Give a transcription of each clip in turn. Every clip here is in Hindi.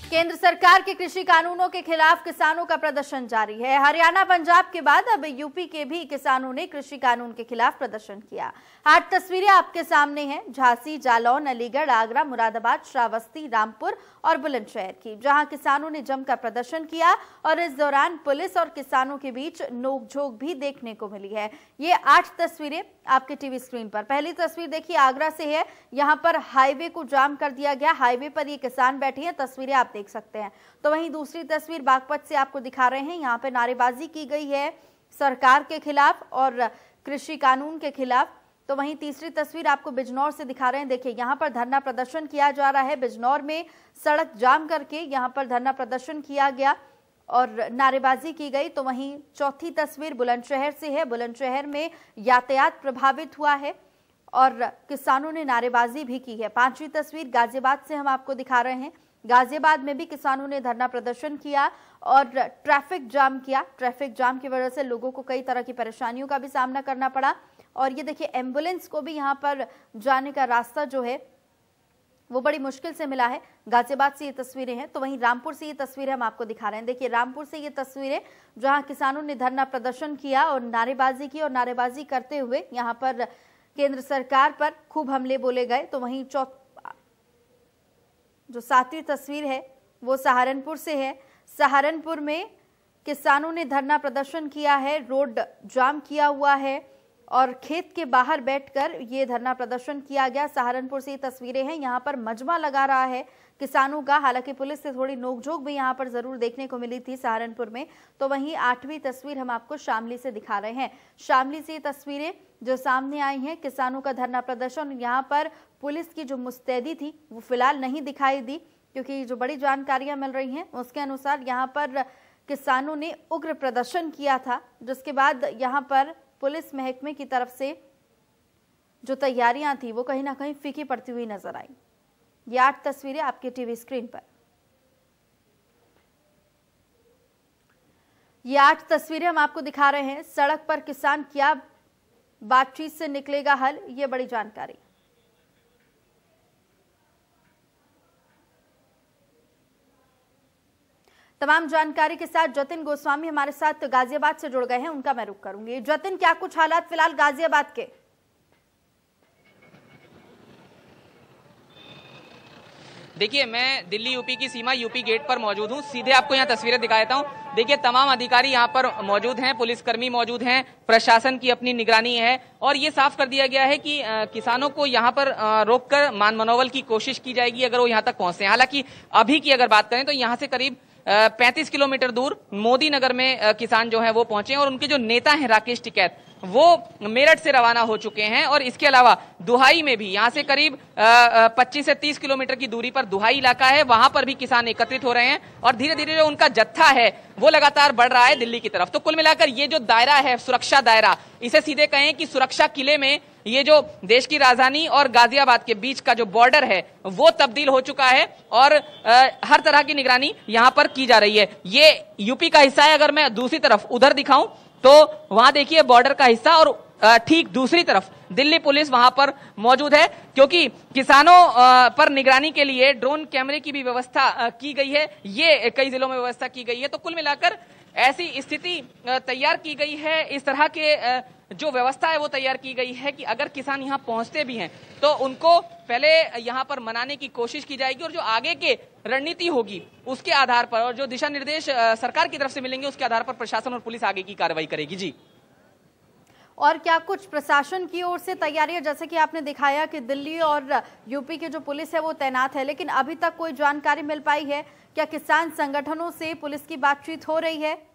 केंद्र सरकार के कृषि कानूनों के खिलाफ किसानों का प्रदर्शन जारी है। हरियाणा पंजाब के बाद अब यूपी के भी किसानों ने कृषि कानून के खिलाफ प्रदर्शन किया। 8 तस्वीरें आपके सामने हैं झांसी, जालौन, अलीगढ़, आगरा, मुरादाबाद, श्रावस्ती, रामपुर और बुलंदशहर की, जहां किसानों ने जमकर प्रदर्शन किया और इस दौरान पुलिस और किसानों के बीच नोकझोंक भी देखने को मिली है। ये 8 तस्वीरें आपके टीवी स्क्रीन पर। पहली तस्वीर देखिए आगरा से है। यहाँ पर हाईवे को जाम कर दिया गया। हाईवे पर ये किसान बैठे हैं, तस्वीरें आप देख सकते हैं। तो वहीं दूसरी तस्वीर बागपत से आपको दिखा रहे हैं। यहाँ पे नारेबाजी की गई है सरकार के खिलाफ और कृषि कानून के खिलाफ। तो वहीं तीसरी तस्वीर आपको बिजनौर से दिखा रहे हैं। देखिए यहाँ पर धरना प्रदर्शन किया जा रहा है। बिजनौर में सड़क जाम करके यहाँ पर धरना प्रदर्शन किया गया और नारेबाजी की गई। तो वहीं चौथी तस्वीर बुलंदशहर से है। बुलंदशहर में यातायात प्रभावित हुआ है और किसानों ने नारेबाजी भी की है। पांचवी तस्वीर गाजियाबाद से हम आपको दिखा रहे हैं। गाजियाबाद में भी किसानों ने धरना प्रदर्शन किया और ट्रैफिक जाम किया। ट्रैफिक जाम की वजह से लोगों को कई तरह की परेशानियों का भी सामना करना पड़ा। और ये देखिए एम्बुलेंस को भी यहाँ पर जाने का रास्ता जो है वो बड़ी मुश्किल से मिला है। गाजियाबाद से ये तस्वीरें हैं। तो वहीं रामपुर से ये तस्वीरें हम आपको दिखा रहे हैं। देखिए रामपुर से ये तस्वीरें जहां किसानों ने धरना प्रदर्शन किया और नारेबाजी की और नारेबाजी करते हुए यहां पर केंद्र सरकार पर खूब हमले बोले गए। तो वहीं जो 7वीं तस्वीर है वो सहारनपुर से है। सहारनपुर में किसानों ने धरना प्रदर्शन किया है, रोड जाम किया हुआ है और खेत के बाहर बैठकर ये धरना प्रदर्शन किया गया। सहारनपुर से ये तस्वीरें हैं। यहाँ पर मजमा लगा रहा है किसानों का। हालांकि पुलिस से थोड़ी नोकझोंक भी यहाँ पर जरूर देखने को मिली थी सहारनपुर में। तो वहीं 8वीं तस्वीर हम आपको शामली से दिखा रहे हैं। शामली से ये तस्वीरें जो सामने आई हैं, किसानों का धरना प्रदर्शन। यहाँ पर पुलिस की जो मुस्तैदी थी वो फिलहाल नहीं दिखाई दी, क्योंकि जो बड़ी जानकारियां मिल रही हैं उसके अनुसार यहाँ पर किसानों ने उग्र प्रदर्शन किया था, जिसके बाद यहाँ पर पुलिस महकमे की तरफ से जो तैयारियां थी वो कहीं ना कहीं फीकी पड़ती हुई नजर आई। ये 8 तस्वीरें आपके टीवी स्क्रीन पर। ये 8 तस्वीरें हम आपको दिखा रहे हैं। सड़क पर किसान क्या बातचीत से निकलेगा हल, ये बड़ी जानकारी। तमाम जानकारी के साथ जतिन गोस्वामी हमारे साथ गाजियाबाद से जुड़ गए हैं, उनका मैं रुख करूंगी। जतिन, क्या कुछ हालात फिलहाल गाजियाबाद के? देखिए मैं दिल्ली यूपी की सीमा यूपी गेट पर मौजूद हूं। सीधे आपको यहां तस्वीरें दिखा देता हूं। देखिए तमाम अधिकारी यहां पर मौजूद हैं, पुलिसकर्मी मौजूद हैं, प्रशासन की अपनी निगरानी है और ये साफ कर दिया गया है कि किसानों को यहां पर रोककर मान मनोबल की कोशिश की जाएगी अगर वो यहां तक पहुंचते हैं। हालांकि अभी की अगर बात करें तो यहां से करीब 35 किलोमीटर दूर मोदी नगर में किसान जो है वो पहुंचे और उनके जो नेता हैं राकेश टिकैत वो मेरठ से रवाना हो चुके हैं। और इसके अलावा दुहाई में भी यहाँ से करीब 25 से 30 किलोमीटर की दूरी पर दुहाई इलाका है, वहां पर भी किसान एकत्रित हो रहे हैं और धीरे धीरे जो उनका जत्था है वो लगातार बढ़ रहा है दिल्ली की तरफ। तो कुल मिलाकर ये जो दायरा है, सुरक्षा दायरा, इसे सीधे कहें कि सुरक्षा किले में ये जो देश की राजधानी और गाजियाबाद के बीच का जो बॉर्डर है वो तब्दील हो चुका है और हर तरह की निगरानी यहां पर की जा रही है। ये यूपी का हिस्सा है। अगर मैं दूसरी तरफ उधर दिखाऊं तो वहां देखिए बॉर्डर का हिस्सा और ठीक दूसरी तरफ दिल्ली पुलिस वहां पर मौजूद है, क्योंकि किसानों पर निगरानी के लिए ड्रोन कैमरे की भी व्यवस्था की गई है। ये कई जिलों में व्यवस्था की गई है। तो कुल मिलाकर ऐसी स्थिति तैयार की गई है, इस तरह के जो व्यवस्था है वो तैयार की गई है कि अगर किसान यहाँ पहुंचते भी हैं तो उनको पहले यहाँ पर मनाने की कोशिश की जाएगी और जो आगे के रणनीति होगी उसके आधार पर और जो दिशा निर्देश सरकार की तरफ से मिलेंगे उसके आधार पर प्रशासन और पुलिस आगे की कार्रवाई करेगी। जी, और क्या कुछ प्रशासन की ओर से तैयारियां, जैसे कि आपने दिखाया कि दिल्ली और यूपी की जो पुलिस है वो तैनात है, लेकिन अभी तक कोई जानकारी मिल पाई है? क्या किसान संगठनों से पुलिस की बातचीत हो रही है?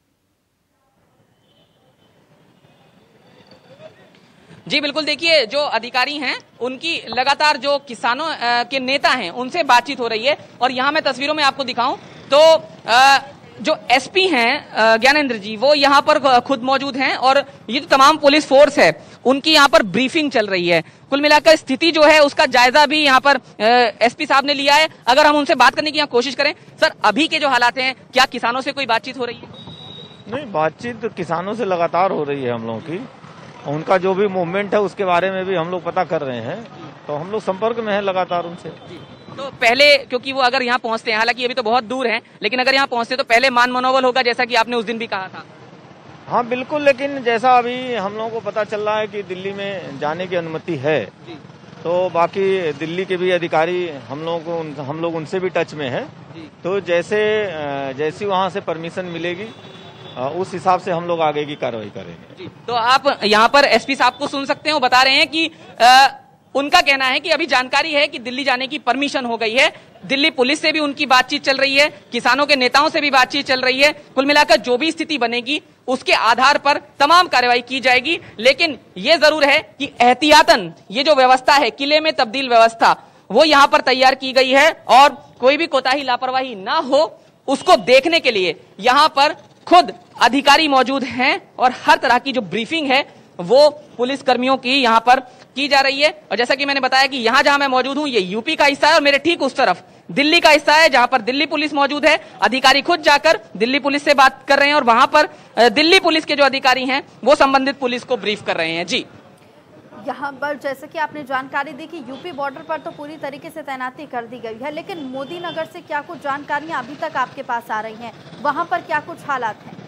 जी बिल्कुल, देखिए जो अधिकारी हैं उनकी लगातार जो किसानों के नेता हैं उनसे बातचीत हो रही है। और यहाँ मैं तस्वीरों में आपको दिखाऊं तो जो एसपी हैं ज्ञानेंद्र जी वो यहाँ पर खुद मौजूद हैं और ये जो तमाम पुलिस फोर्स है उनकी यहाँ पर ब्रीफिंग चल रही है। कुल मिलाकर स्थिति जो है उसका जायजा भी यहाँ पर एसपी साहब ने लिया है। अगर हम उनसे बात करने की यहाँ कोशिश करें, सर अभी के जो हालात हैं, क्या किसानों से कोई बातचीत हो रही है? नहीं, बातचीत किसानों से लगातार हो रही है हम लोगों की। उनका जो भी मूवमेंट है उसके बारे में भी हम लोग पता कर रहे हैं, तो हम लोग संपर्क में हैं लगातार उनसे। तो पहले, क्योंकि वो अगर यहाँ पहुंचते हैं, हालांकि अभी तो बहुत दूर हैं, लेकिन अगर यहाँ पहुंचते तो पहले मान मनोबल होगा, जैसा कि आपने उस दिन भी कहा था। हाँ बिल्कुल, लेकिन जैसा अभी हम लोगों को पता चल रहा है कि दिल्ली में जाने की अनुमति है, तो बाकी दिल्ली के भी अधिकारी हम लोग उनसे भी टच में है, तो जैसी वहाँ से परमिशन मिलेगी उस हिसाब से हम लोग आगे की कार्रवाई करेंगे। तो आप यहाँ पर एसपी साहब को सुन सकते हैं, वो बता रहे हैं कि उनका कहना है कि अभी जानकारी है कि दिल्ली जाने की परमिशन हो गई है, दिल्ली पुलिस से भी उनकी बातचीत चल रही है, किसानों के नेताओं से भी बातचीत चल रही है, कुल मिलाकर जो भी स्थिति बनेगी उसके आधार पर तमाम कार्रवाई की जाएगी। लेकिन ये जरूर है कि एहतियातन ये जो व्यवस्था है, किले में तब्दील व्यवस्था, वो यहाँ पर तैयार की गई है और कोई भी कोताही लापरवाही ना हो उसको देखने के लिए यहाँ पर खुद अधिकारी मौजूद हैं और हर तरह की जो ब्रीफिंग है वो पुलिस कर्मियों की यहाँ पर की जा रही है। और जैसा कि मैंने बताया कि यहाँ जहां मैं मौजूद हूं ये यूपी का हिस्सा है और मेरे ठीक उस तरफ दिल्ली का हिस्सा है, जहां पर दिल्ली पुलिस मौजूद है। अधिकारी खुद जाकर दिल्ली पुलिस से बात कर रहे हैं और वहां पर दिल्ली पुलिस के जो अधिकारी हैं वो संबंधित पुलिस को ब्रीफ कर रहे हैं। जी, यहाँ पर जैसे कि आपने जानकारी दी कि यूपी बॉर्डर पर तो पूरी तरीके से तैनाती कर दी गई है, लेकिन मोदी नगर से क्या कुछ जानकारियां अभी तक आपके पास आ रही हैं, वहां पर क्या कुछ हालात हैं?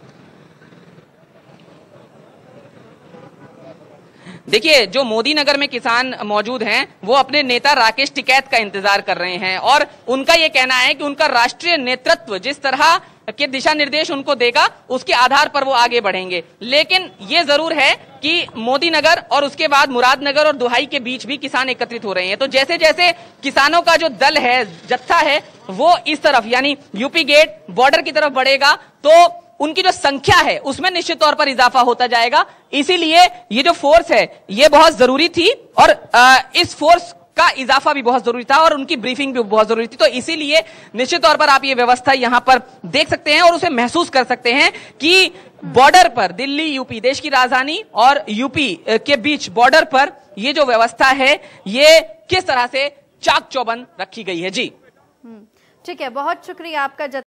देखिए, जो मोदी नगर में किसान मौजूद हैं वो अपने नेता राकेश टिकैत का इंतजार कर रहे हैं और उनका ये कहना है कि उनका राष्ट्रीय नेतृत्व जिस तरह के दिशा निर्देश उनको देगा उसके आधार पर वो आगे बढ़ेंगे। लेकिन ये जरूर है कि मोदी नगर और उसके बाद मुरादनगर और दुहाई के बीच भी किसान एकत्रित हो रहे हैं। तो जैसे जैसे किसानों का जो दल है, जत्था है, वो इस तरफ यानी यूपी गेट बॉर्डर की तरफ बढ़ेगा तो उनकी जो संख्या है उसमें निश्चित तौर पर इजाफा होता जाएगा। इसीलिए ये जो फोर्स है ये बहुत जरूरी थी और इस फोर्स का इजाफा भी बहुत जरूरी था और उनकी ब्रीफिंग भी बहुत जरूरी थी। तो इसीलिए निश्चित तौर पर आप ये व्यवस्था यहाँ पर देख सकते हैं और उसे महसूस कर सकते हैं कि बॉर्डर पर दिल्ली यूपी, देश की राजधानी और यूपी के बीच बॉर्डर पर ये जो व्यवस्था है ये किस तरह से चाक चौबंद रखी गई है। जी ठीक है, बहुत शुक्रिया आपका।